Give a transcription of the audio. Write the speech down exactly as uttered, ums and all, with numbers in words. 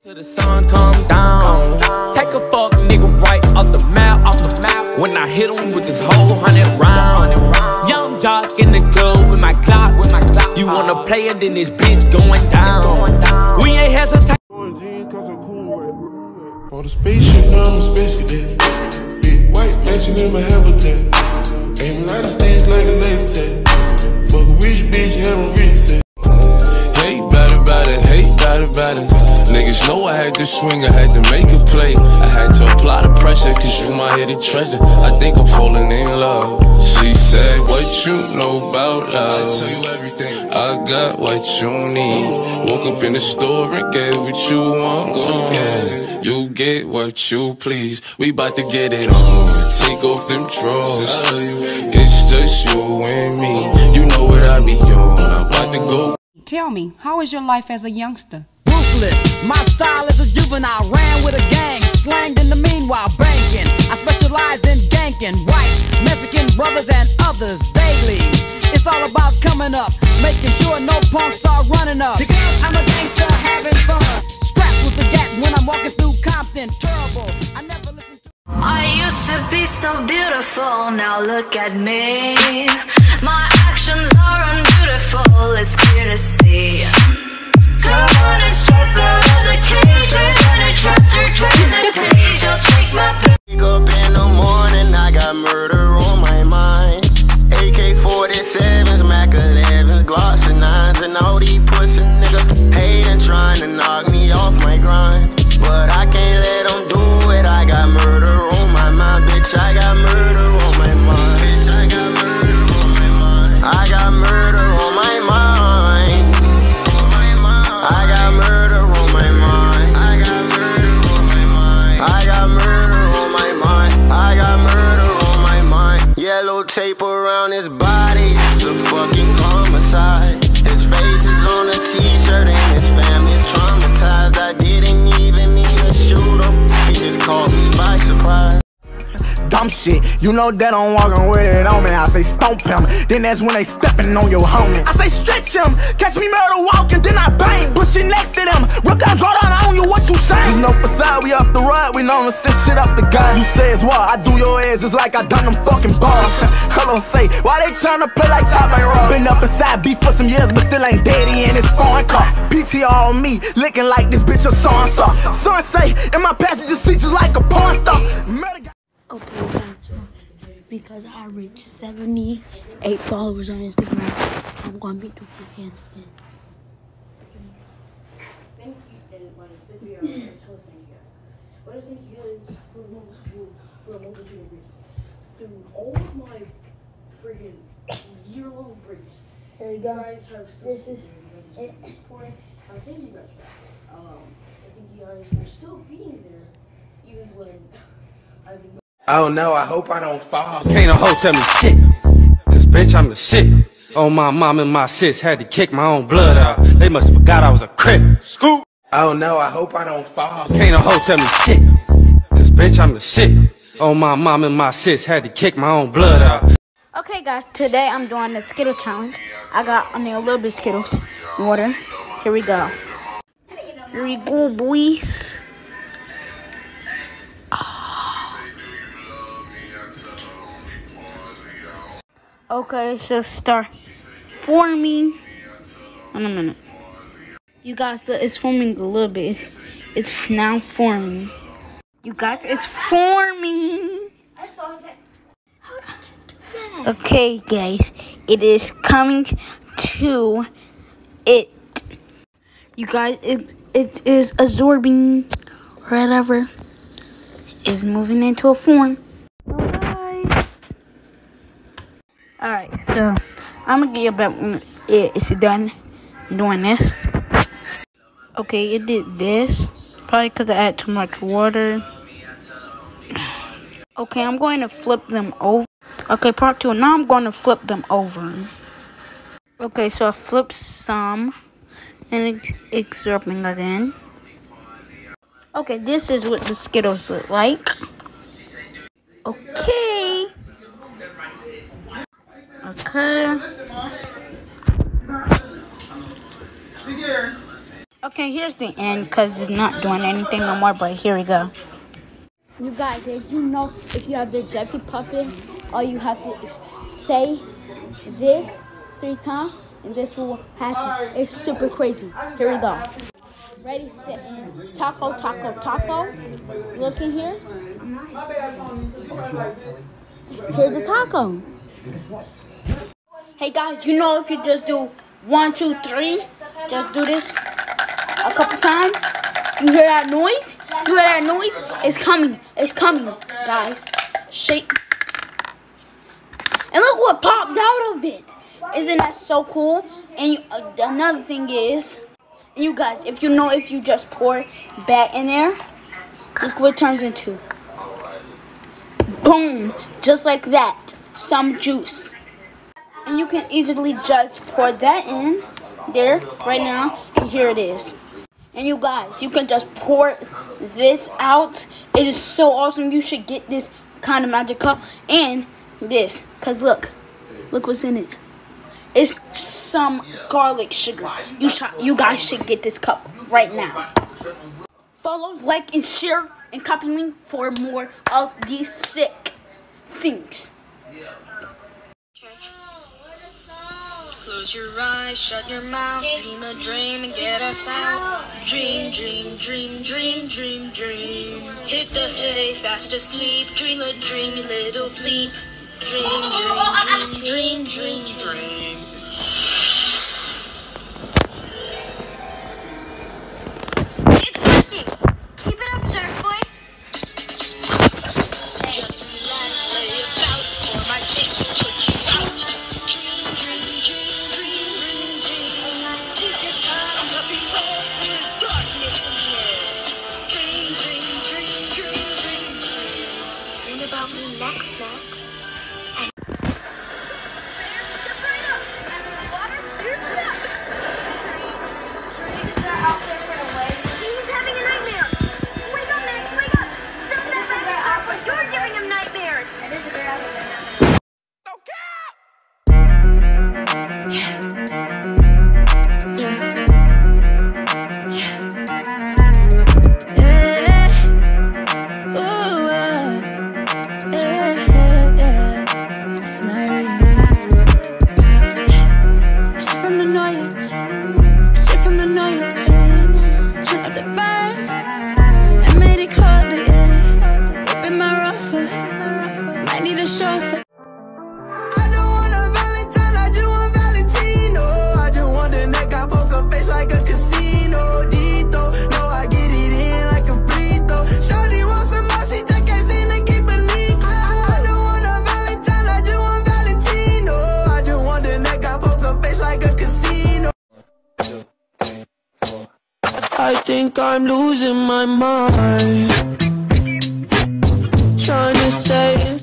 Till the sun come down, take a fuck nigga right off the map, off the map. When I hit him with this whole hundred round, young jock in the club with my clock, with my clock. You wanna play it, then this bitch going down. We ain't hesitate. For the spaceship, I'm a space cadet. Big white mansion in my habitat. Aim right a stage like a laser tag. Fuck a rich bitch, have a reset. Hate about it, about it, hate about it, about it. Niggas know I had to swing, I had to make a play. I had to apply the pressure, cause you my hidden treasure. I think I'm falling in love. She said, what you know about love? I tell you everything. I got what you need. Woke up in the store and get what you want. Yeah, you get what you please. We bout to get it on. Take off them drawers. It's just you and me. You know what I be on. I'm about to go. Tell me, how was your life as a youngster? Ruthless, my style is a juvenile. Ran with a gang, slanged in the meanwhile banking. I specialize in ganking white Mexican brothers and others daily. It's all about coming up, making sure no punks are running up. Because I'm a gangster having fun, strapped with the gat when I'm walking through Compton. Terrible, I never listen to. I used to be so beautiful, now look at me. My actions are unbeautiful, it's clear to see. Come on and step out of the cage, turn a chapter, turn the page, I'll take my pick. Wake up in the morning, I got murder on my mind. A K forty-sevens, Mac elevens, Glocks and nines, and all these pussy niggas hating, trying to knock me off my grind. But I can't let them do it, I got murder on my mind, bitch, I got murder on my mind. Bitch, I got murder on my mind. I got murder on my mind. I got murder on my mind. I got murder on my mind. I got murder on my mind. I got murder on my mind. Yellow tape around his body, it's a fucking homicide. His face is on a t-shirt and his family's traumatized. I didn't even mean to shoot him, he just caught me by surprise. Dumb shit, you know that I'm walking with it on me. I say stomp him, then that's when they stepping on your homie. I say stretch him, catch me murder walking, then I bang, pushing next to them. Rook down, draw down on you, what you saying? You know for side, we up the ride, we know to sit shit up the gun. You say it's what, I do your ass just like I done them fucking balls. Hello, say, why they tryna play like top ain't wrong? Been up inside beef for some years, but still ain't daddy in his foreign car. P T R on me, looking like this bitch a song star. Son say, in my passenger seat just like a porn star. Okay, guys, because I reached seventy-eight followers on Instagram, I'm going to be doing a handstand. Thank you, and my video, I'm so thank you guys. But I thank you guys for a multitude, for a multitude of reasons. Through all of my friggin' year-long breaks, There you you go. guys have still This is it. Supporting. I thank you guys for that. Um, I think you guys for still being there, even when I've been. Oh no, I hope I don't fall. Can't a hoe tell me shit, cause bitch I'm the shit. Oh my mom and my sis had to kick my own blood out. They must forgot I was a crip. Scoop. Oh no, I hope I don't fall. Can't a hoe tell me shit, cause bitch I'm the shit. Oh my mom and my sis had to kick my own blood out. Okay, guys, today I'm doing the Skittle challenge. I got only a little bit of Skittles, water. Here we go. Here we go, boys. Okay, it should start forming in a minute. You guys, it's forming a little bit. It's now forming. You guys, it's forming. I saw that. How did you do that? Okay, guys, it is coming to it. You guys, it it is absorbing whatever. It's moving into a form. Alright, so I'm gonna get about when it's done doing this. Okay, it did this. Probably because I add too much water. Okay, I'm going to flip them over. Okay, part two. Now I'm going to flip them over. Okay, so I flipped some. And it's absorbing again. Okay, this is what the Skittles look like. Okay. Okay. Okay. Okay, here's the end because it's not doing anything no more, but here we go. You guys, if you know, if you have the Jeffy puppet, all you have to say this three times and this will happen. It's super crazy. Here we go. Ready, set, and taco, taco, taco. Look in here. Here's a taco. Hey guys, you know if you just do one, two, three, just do this a couple times. You hear that noise? You hear that noise? It's coming. It's coming, guys. Shake. And look what popped out of it. Isn't that so cool? And you, uh, another thing is, you guys, if you know if you just pour that in there, look what it turns into. Boom. Just like that. Some juice. And you can easily just pour that in there right now. And here it is. And you guys, you can just pour this out. It is so awesome. You should get this kind of magic cup and this. Because look. Look what's in it. It's some garlic sugar. You, sh you guys should get this cup right now. Follow, like, and share, and copy link for more of these sick things. Close your eyes, shut your mouth, dream a dream and get us out. Dream, dream, dream, dream, dream, dream. Hit the hay, fast asleep, dream a dreamy little bleep. Dream, dream, dream, dream, dream, dream. It's working! Keep it up, surf boy! Just relax, lay about, or my face will put you out. Dream, dream, dream, dream, dream, dream. Take your time, but beware, there's darkness in the air. Dream, dream, dream, dream, dream, dream. Dream about me next, next. I think I'm losing my mind, trying to stay in